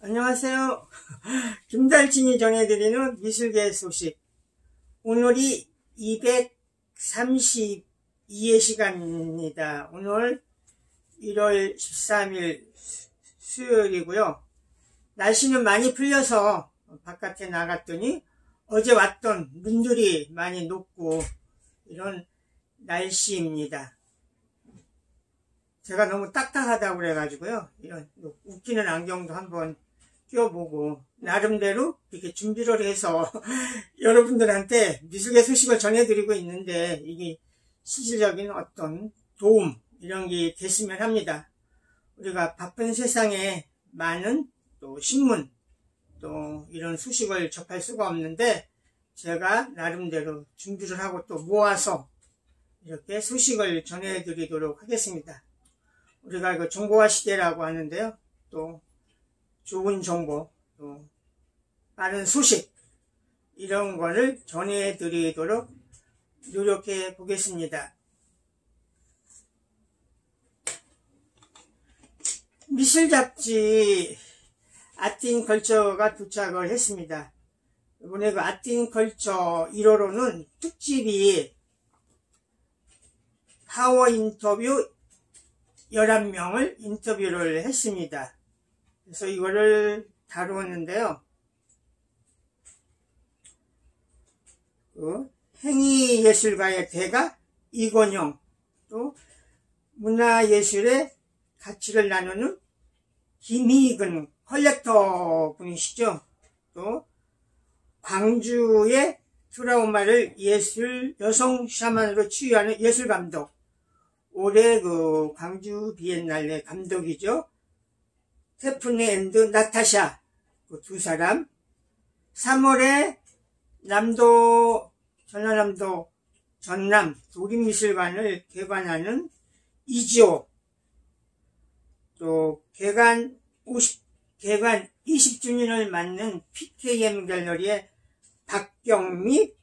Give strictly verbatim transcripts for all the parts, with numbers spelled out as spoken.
안녕하세요. 김달진이 전해드리는 미술계 소식. 오늘이 이백삼십이회 시간입니다. 오늘 일월 십삼일 수요일이고요. 날씨는 많이 풀려서 바깥에 나갔더니 어제 왔던 눈들이 많이 녹고 이런 날씨입니다. 제가 너무 딱딱하다고 그래가지고요. 이런 웃기는 안경도 한번 껴보고 나름대로 이렇게 준비를 해서 여러분들한테 미술계 소식을 전해드리고 있는데 이게 실질적인 어떤 도움 이런 게 됐으면 합니다. 우리가 바쁜 세상에 많은 또 신문 또 이런 소식을 접할 수가 없는데 제가 나름대로 준비를 하고 또 모아서 이렇게 소식을 전해드리도록 하겠습니다. 우리가 그 정보화 시대라고 하는데요. 또 좋은 정보, 또 빠른 소식 이런 거를 전해드리도록 노력해 보겠습니다. 미술 잡지 아트인컬처가 도착을 했습니다. 이번에 그 아트인컬처 일호로는 특집이 파워 인터뷰 열한 명을 인터뷰를 했습니다. 그래서 이거를 다루었는데요. 그 행위예술가의 대가 이건영, 또 문화예술의 가치를 나누는 김희근 컬렉터 분이시죠. 또 광주의 트라우마를 예술 여성 샤만으로 치유하는 예술감독, 올해 그 광주 비엔날레 감독이죠. 테프네 앤드 나타샤 그 두 사람. 삼월에 남도 전라남도 전남 도립미술관을 개관하는 이지호, 또 개관 오십 개관 이십 주년을 맞는 피케이엠 갤러리의 박경미,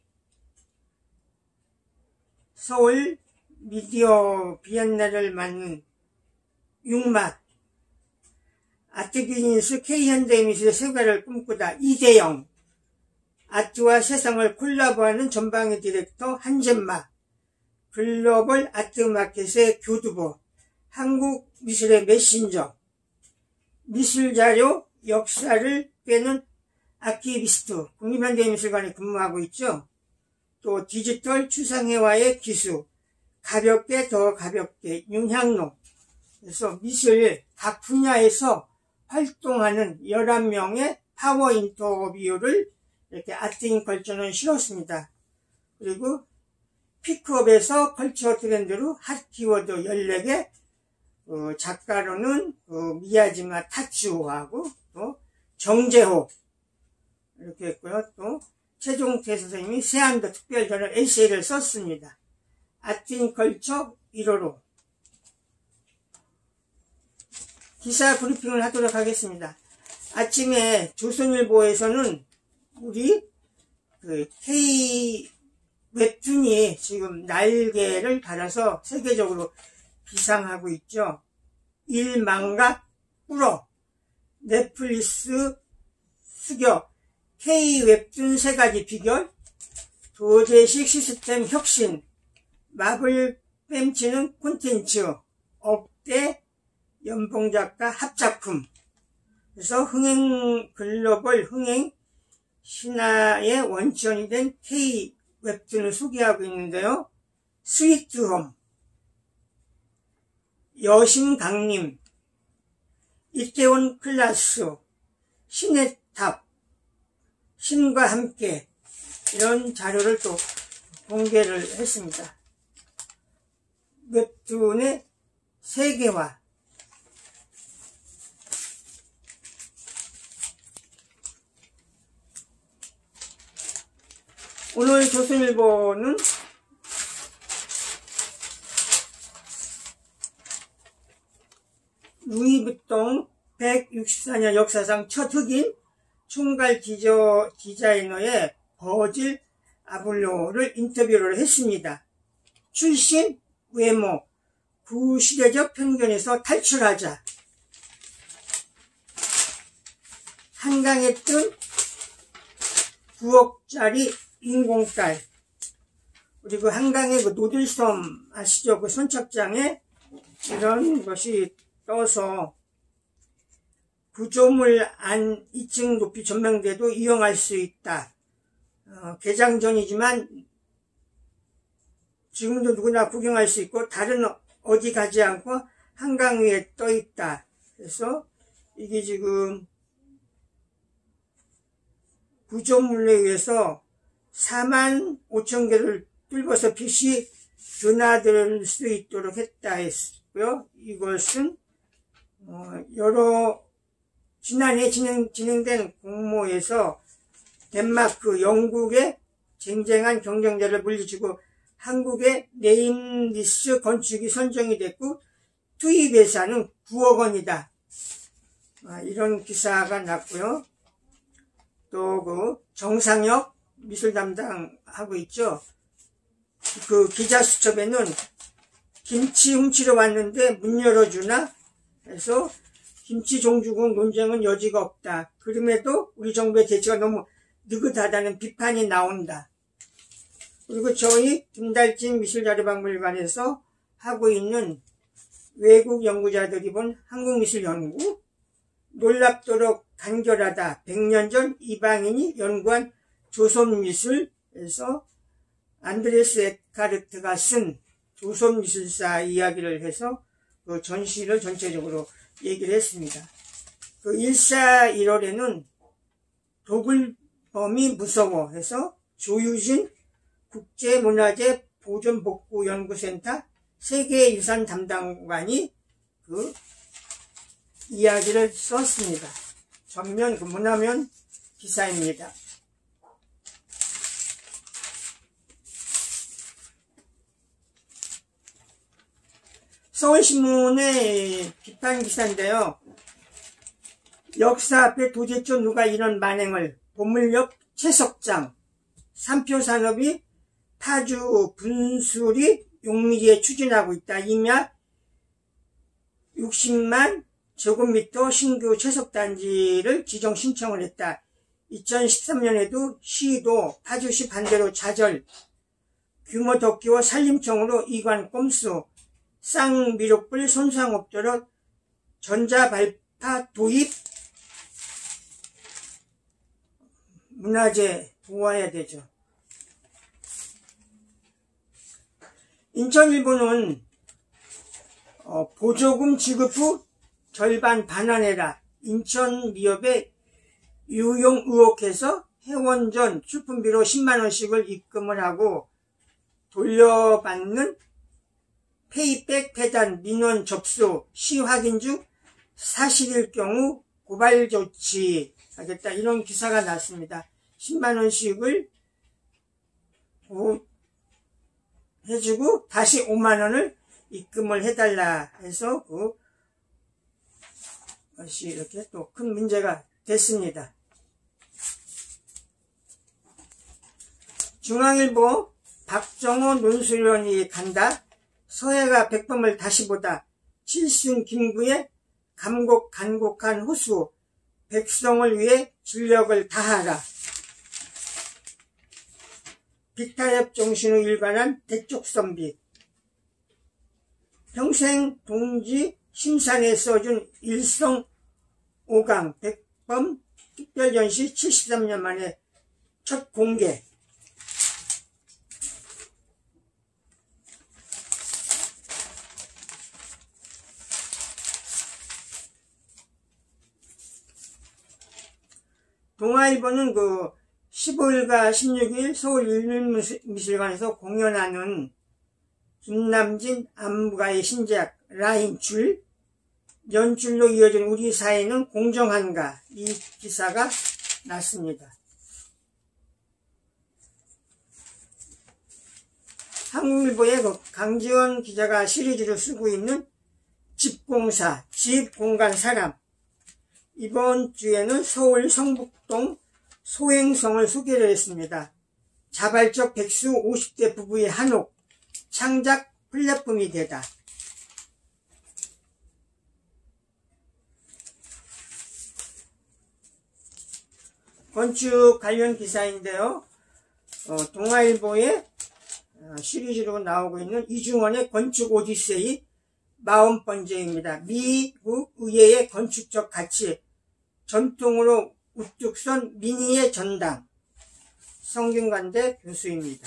서울 미디어 비엔날레를 맞는 육마, 아트비즈니스 K현대미술의 세계를 꿈꾸다 이대영, 아트와 세상을 콜라보하는 전방위 디렉터 한젠마, 글로벌 아트마켓의 교두보, 한국 미술의 메신저, 미술자료 역사를 빼는 아키비스트, 국립현대미술관에 근무하고 있죠. 또 디지털 추상회화의 기수, 가볍게 더 가볍게 윤향로. 그래서 미술 각 분야에서 활동하는 열한 명의 파워 인터뷰를 이렇게 아트인컬처는 실었습니다. 그리고 피크업에서 컬처 트렌드로 핫 키워드 열네 개, 어, 작가로는 어, 미야지마 타츠오하고 또 정재호 이렇게 했고요. 또 최종태 선생님이 세안도 특별전을 에세이를 썼습니다. 아트인컬처 일호로 기사 브리핑을 하도록 하겠습니다. 아침에 조선일보에서는 우리 그 K 웹툰이 지금 날개를 달아서 세계적으로 비상하고 있죠. 일망각 꿇어, 넷플릭스 수격, K 웹툰 세 가지 비결, 도제식 시스템 혁신, 마블 뺨치는 콘텐츠, 억대 연봉작가 합작품. 그래서 흥행 글로벌 흥행 신화의 원천이 된 K 웹툰을 소개하고 있는데요. 스위트홈, 여신 강림, 이태원 클라스, 신의 탑, 신과 함께 이런 자료를 또 공개를 했습니다. 웹툰의 세계화, 오늘 조선일보는 루이비통 백육십사 년 역사상 첫 흑인 총괄 디저, 디자이너의 버질 아블로를 인터뷰를 했습니다. 출신, 외모, 구시대적 편견에서 탈출하자. 한강에 뜬 구억짜리 인공달, 그리고 한강의 그 노들섬 아시죠? 그 선착장에 이런 것이 떠서 구조물 안 이 층 높이 전망대도 이용할 수 있다. 어, 개장 전이지만 지금도 누구나 구경할 수 있고 다른 어디 가지 않고 한강 위에 떠 있다. 그래서 이게 지금 구조물에 의해서 사만 오천 개를 뚫어서 빛이 드나들 수 있도록 했다 했고요. 이것은 어, 여러 지난해 진행, 진행된 공모에서 덴마크, 영국의 쟁쟁한 경쟁자를 물리치고 한국의 네임리스 건축이 선정이 됐고 투입 예산은 구억 원이다. 아, 이런 기사가 났고요. 또 그 정상혁 미술 담당하고 있죠. 그 기자 수첩에는 김치 훔치러 왔는데 문 열어주나 해서 김치 종주국 논쟁은 여지가 없다. 그럼에도 우리 정부의 대처가 너무 느긋하다는 비판이 나온다. 그리고 저희 김달진 미술자료박물관에서 하고 있는 외국 연구자들이 본 한국미술연구, 놀랍도록 간결하다. 백 년 전 이방인이 연구한 조선미술에서 안드레스 에카르트가 쓴 조선미술사 이야기를 해서 그 전시를 전체적으로 얘기를 했습니다. 그 일사일월에는 도굴범이 무서워 해서 조유진 국제문화재 보존복구연구센터 세계유산 담당관이 그 이야기를 썼습니다. 전면 그 문화면 기사입니다. 서울신문의 비판 기사인데요. 역사 앞에 도대체 누가 이런 만행을, 보물역 채석장, 삼표산업이 파주 분수리 용미리에 추진하고 있다. 이미 육십만 제곱미터 신규 채석단지를 지정 신청을 했다. 이천십삼 년에도 시도 파주시 반대로 좌절, 규모 더 키워 산림청으로 이관 꼼수, 쌍미륵불 손상 없도록 전자발파 도입, 문화재 보호해야 되죠. 인천일보는 어, 보조금 지급 후 절반 반환해라. 인천 미업에 유용 의혹해서 회원전 출품비로 십만 원씩을 입금을 하고 돌려받는 페이백 폐단 민원 접수 시 확인 중 사실일 경우 고발 조치하겠다. 이런 기사가 났습니다. 십만 원씩을 해주고 다시 오만 원을 입금을 해달라 해서 그 것이 이렇게 또 큰 문제가 됐습니다. 중앙일보 박정호 논술위원이 간다. 서해가 백범을 다시 보다. 칠순 김구의 감곡 간곡한 호수. 백성을 위해 진력을 다하라. 빅타협 정신으로 일관한 대쪽선비. 평생 동지 심산에 써준 일성 오강 백범 특별전시 칠십삼 년 만에 첫 공개. 동아일보는 그 십오일과 십육일 서울 인민미술관에서 공연하는 김남진 안무가의 신작 라인줄, 연줄로 이어진 우리 사회는 공정한가, 이 기사가 났습니다. 한국일보의 그 강지원 기자가 시리즈로 쓰고 있는 집공사, 집, 공간, 사람. 이번 주에는 서울 성북동 소행성을 소개를 했습니다. 자발적 백수 오십 대 부부의 한옥, 창작 플랫폼이 되다. 건축 관련 기사인데요. 어, 동아일보에 어, 시리즈로 나오고 있는 이중원의 건축 오디세이 사십 번째입니다. 미국 의회의 건축적 가치, 전통으로 우뚝 선 민의의 전당, 성균관대 교수입니다.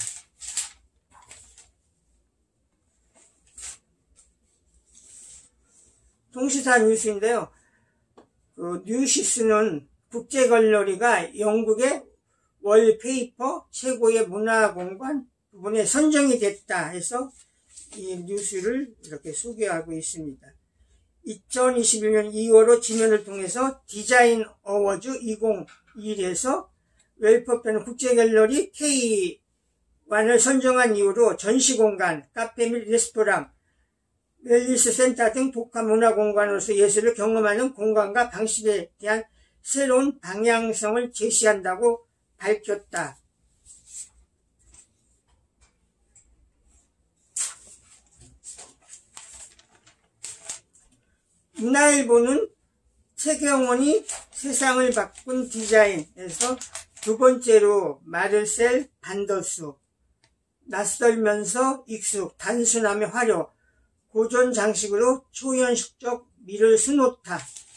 통시사 뉴스인데요. 그 뉴시스는 국제갤러리가 영국의 월페이퍼 최고의 문화공간 부분에 선정이 됐다 해서 이 뉴스를 이렇게 소개하고 있습니다. 이천이십일 년 이월호 지면을 통해서 디자인 어워즈 이천이십일에서 웰퍼페는 국제갤러리 케이 원을 선정한 이후로 전시공간, 카페 및 레스토랑, 웰니스 센터 등 독한 문화공간으로서 예술을 경험하는 공간과 방식에 대한 새로운 방향성을 제시한다고 밝혔다. 문화일보는 최경원이 세상을 바꾼 디자인에서 두 번째로 마르셀 반더스, 낯설면서 익숙, 단순함의 화려, 고전 장식으로 초현실적 미를 수놓다.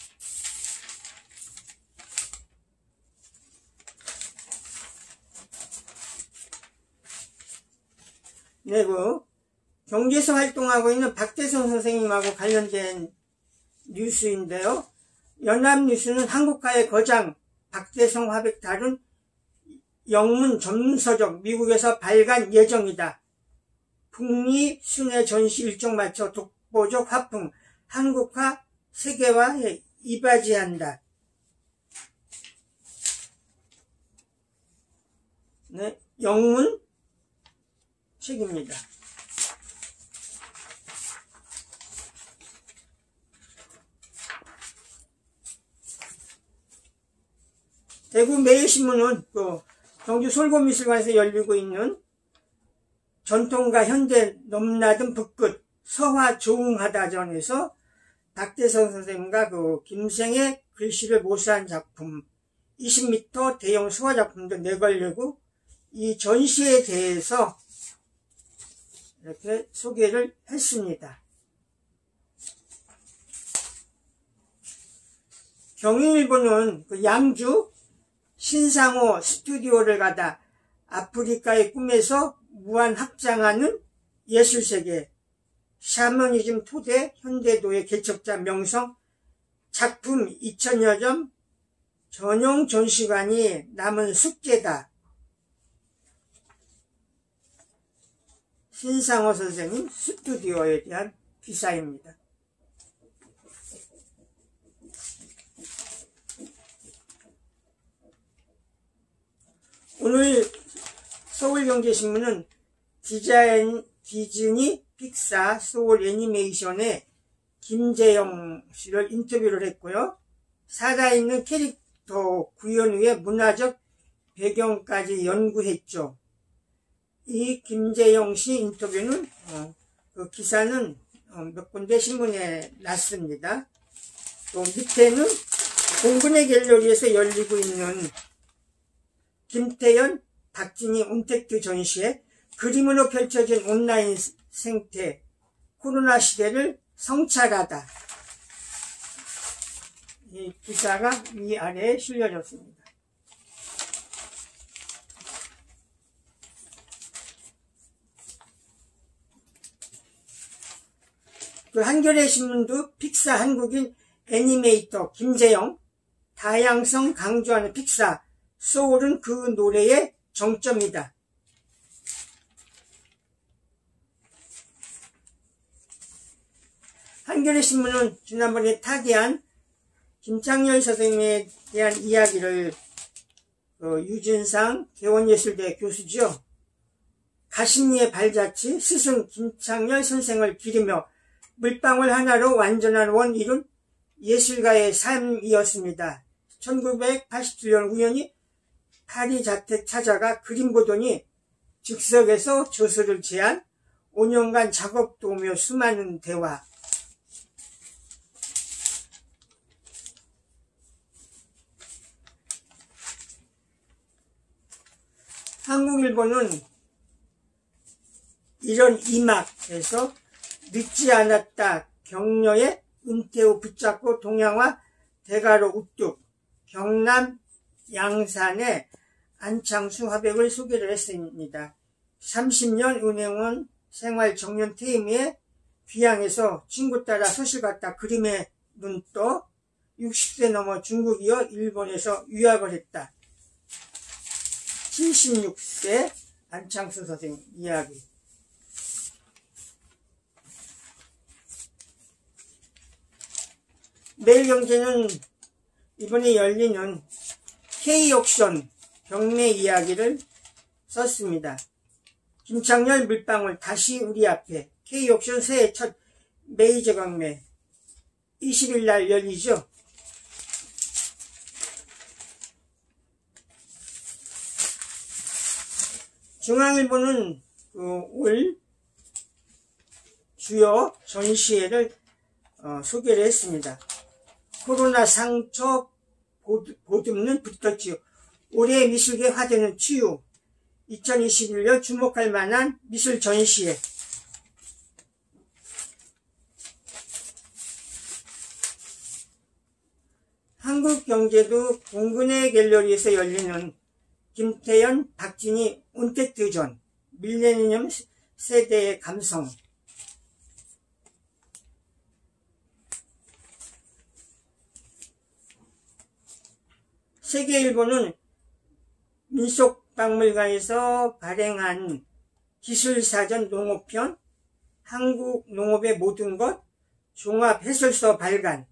네, 그 경제에서 활동하고 있는 박대성 선생님하고 관련된 뉴스인데요. 연합뉴스는 한국가의 거장 박대성 화백 다룬 영문 전문서적 미국에서 발간 예정이다. 북미 순회 전시 일정 맞춰 독보적 화풍, 한국화 세계화에 이바지한다. 네, 영문 책입니다. 대구 매일신문은 또 경주 솔고미술관에서 열리고 있는 전통과 현대 넘나든 북끝 서화조응하다전에서 박대성 선생님과 그 김생의 글씨를 모사한 작품, 이십 미터 대형 소화작품도 내걸려고 이 전시에 대해서 이렇게 소개를 했습니다. 경인일보는 그 양주 신상호 스튜디오를 가다 아프리카의 꿈에서 무한 확장하는 예술세계, 샤머니즘 토대 현대도의 개척자 명성, 작품 이천여 점 전용 전시관이 남은 숙제다. 신상호 선생님 스튜디오에 대한 기사입니다. 오늘 서울경제신문은 디자인, 디즈니, 픽사, 소울 애니메이션의 김재영 씨를 인터뷰를 했고요. 살아있는 캐릭터 구현 후에 문화적 배경까지 연구했죠. 이 김재영 씨 인터뷰는 어, 그 기사는 어, 몇 군데 신문에 났습니다. 또 밑에는 공군의 갤러리에서 열리고 있는 김태연, 박진희 온택트 전시회, 그림으로 펼쳐진 온라인 생태, 코로나 시대를 성찰하다. 이 기사가 위 아래에 실려졌습니다. 그 한겨레 신문도 픽사 한국인 애니메이터 김재영, 다양성 강조하는 픽사, 소울은 그 노래의 정점이다. 한겨레 신문은 지난번에 타계한 김창렬 선생님에 대한 이야기를 그 유진상 개원예술대 교수지요. 가심리의 발자취 스승 김창렬 선생을 기리며 물방울 하나로 완전한 원 이룬 예술가의 삶이었습니다. 천구백팔십칠 년 우연히 파리 자택 찾아가 그림 보더니 즉석에서 저서를 제안, 오 년간 작업 도우며 수많은 대화. 한국일보는 이런 이막에서 늦지 않았다. 격려에 은퇴 후 붙잡고 동양화 대가로 우뚝. 경남 양산의 안창수 화백을 소개를 했습니다. 삼십 년 은행원 생활 정년 퇴임 후에 귀양에서 친구 따라 소실 갔다 그림에 눈 떠 육십 세 넘어 중국 이어 일본에서 유학을 했다. 칠십육 세 안창수 선생 이야기. 매일경제는 이번에 열리는 K옥션 경매 이야기를 썼습니다. 김창렬 물방울 다시 우리 앞에 K옥션 새해 첫 메이저 경매 이십 일 날 열리죠. 중앙일보는 그 올 주요 전시회를 어, 소개를 했습니다. 코로나 상처 보듬는 붙었지요. 올해 미술계 화제는 치유. 이천이십일 년 주목할 만한 미술 전시회. 한국경제도 공군의 갤러리에서 열리는 김태연, 박진희 온택트전 밀레니엄 세대의 감성. 세계일보는 민속박물관에서 발행한 기술사전 농업편, 한국 농업의 모든 것, 종합해설서 발간.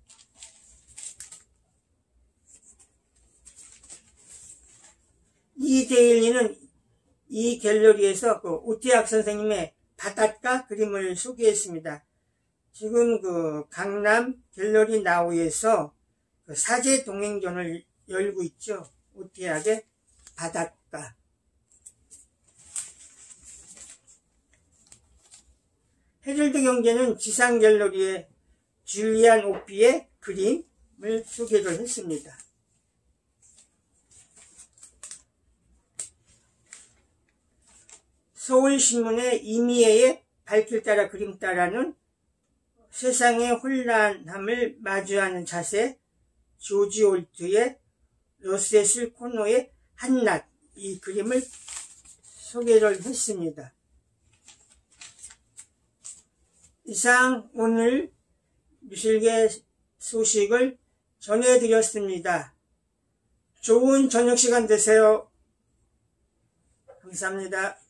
이데일리는 이 갤러리에서 그 오태학 선생님의 바닷가 그림을 소개했습니다. 지금 그 강남 갤러리 나우에서 그 사제 동행전을 열고 있죠. 오태학의 바닷가. 헤럴드 경제는 지상 갤러리의 줄리안 오피의 그림을 소개를 했습니다. 서울신문의 이미애의 발길 따라 그림 따라는 세상의 혼란함을 마주하는 자세, 조지 올트의 로세슬 코노의 한낮, 이 그림을 소개를 했습니다. 이상 오늘 미술계 소식을 전해드렸습니다. 좋은 저녁 시간 되세요. 감사합니다.